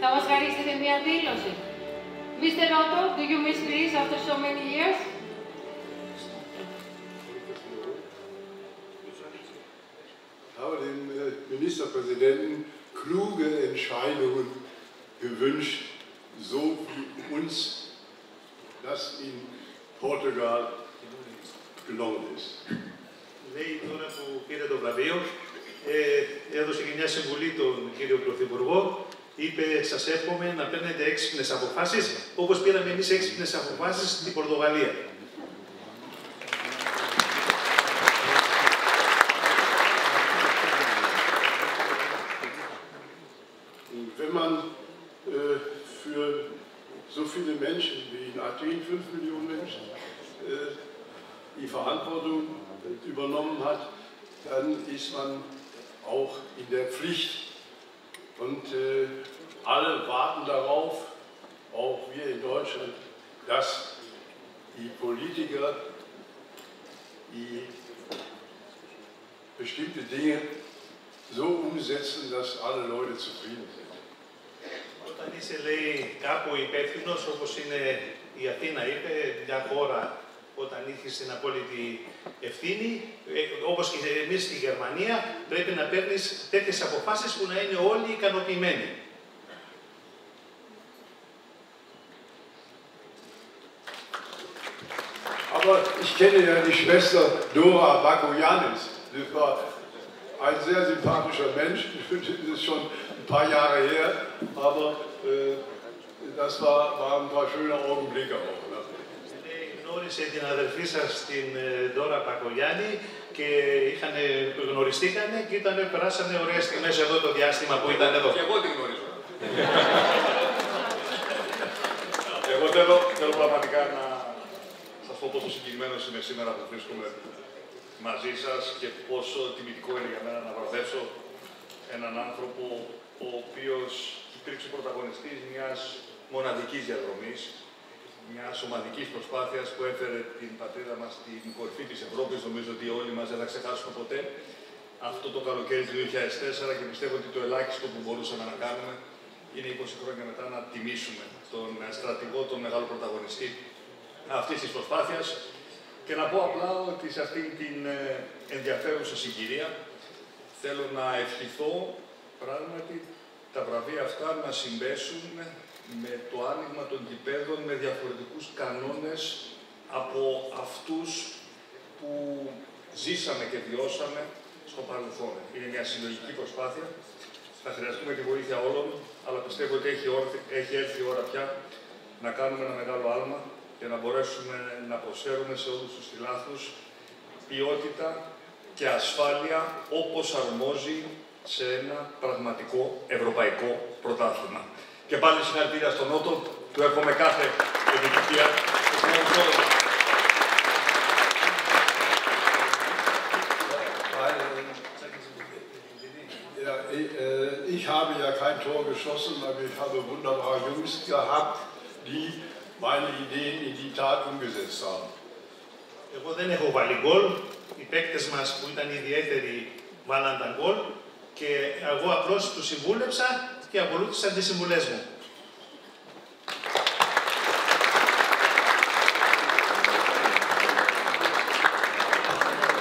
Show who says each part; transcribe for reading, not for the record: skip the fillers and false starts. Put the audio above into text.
Speaker 1: Θα μας χαρίσετε μια δήλωση. Mr. Otto, do you miss Greece after so many years?
Speaker 2: Ich habe dem Ministerpräsidenten kluge Entscheidungen gewünscht, so wie uns das in Portugal gelungen ist.
Speaker 3: Λέει τώρα που πήρε το βραβείο, έδωσε και μια συμβουλή τον κύριο Πρωθυπουργό, είπε σας εύχομαι να παίρνετε έξυπνες αποφάσεις, όπως πήραμε εμείς έξυπνες αποφάσεις στην Πορτογαλία.
Speaker 2: Wenn man für so viele Menschen wie in Athen, 5 Millionen Menschen, die Verantwortung übernommen hat, dann ist man auch in der Pflicht. Und alle warten darauf, auch wir in Deutschland, dass die Politiker, die bestimmte Dinge so umsetzen, dass alle Leute zufrieden sind.
Speaker 3: Όταν είσαι, λέει, κάπου υπεύθυνος, όπως είναι η Αθήνα, είπε, μια χώρα, όταν είχες την απόλυτη ευθύνη, όπως και εμείς στη Γερμανία, πρέπει να παίρνεις τέτοιες αποφάσεις που να είναι όλοι ικανοποιημένοι.
Speaker 2: Aber ich kenne ja die Schwester Dora Bakoyannis. Das war ein sehr sympathischer Mensch, das ist schon ein paar Jahre her, aber das waren ein paar schöne Augenblicke auch. Ne?
Speaker 3: Γνώρισε την αδελφή σας, την Ντόρα Πακογιάννη, και γνωριστήκανε και περάσανε ωραίες στιγμές εδώ το διάστημα που ήταν εδώ.
Speaker 4: Και εγώ την γνωρίζω. Εγώ θέλω πραγματικά να σας πω πόσο συγκεκριμένος είμαι σήμερα που βρίσκομαι μαζί σας και πόσο τιμητικό είναι για μένα να βραβεύσω έναν άνθρωπο ο οποίος υπήρξε πρωταγωνιστής μιας μοναδικής διαδρομής, μιας ομαδικής προσπάθειας που έφερε την πατρίδα μας στην κορυφή της Ευρώπης. Νομίζω ότι όλοι μας δεν θα ξεχάσουμε ποτέ αυτό το καλοκαίρι του 2004 και πιστεύω ότι το ελάχιστο που μπορούσαμε να κάνουμε είναι 20 χρόνια μετά να τιμήσουμε τον στρατηγό, τον μεγάλο πρωταγωνιστή αυτής της προσπάθειας. Και να πω απλά ότι σε αυτή την ενδιαφέρουσα συγκυρία θέλω να ευχηθώ πράγματι τα βραβεία αυτά να συμπέσουν με το άνοιγμα των γηπέδων με διαφορετικούς κανόνες από αυτούς που ζήσαμε και βιώσαμε στο παρελθόν. Είναι μια συλλογική προσπάθεια. Θα χρειαστούμε τη βοήθεια όλων, αλλά πιστεύω ότι έχει έρθει η ώρα πια να κάνουμε ένα μεγάλο άλμα για να μπορέσουμε να προσφέρουμε σε όλους τους φιλάθλους ποιότητα και ασφάλεια όπως αρμόζει σε ένα πραγματικό ευρωπαϊκό πρωτάθλημα. Και πάλι συγχαρητήρια στον Νότο, του εύχομαι κάθε επιτυχία.
Speaker 2: Ich habe ja kein Tor geschossen, aber ich habe wunderbare Jungs gehabt, die meine Ideen in die Tat umgesetzt haben.
Speaker 3: Εγώ δεν έχω βάλει γκολ. Οι παίκτες μας που ήταν ιδιαίτεροι βάλαν τα γκολ και εγώ απλώς τους συμβούλεψα και ακολούθησαν τις συμβουλές μου.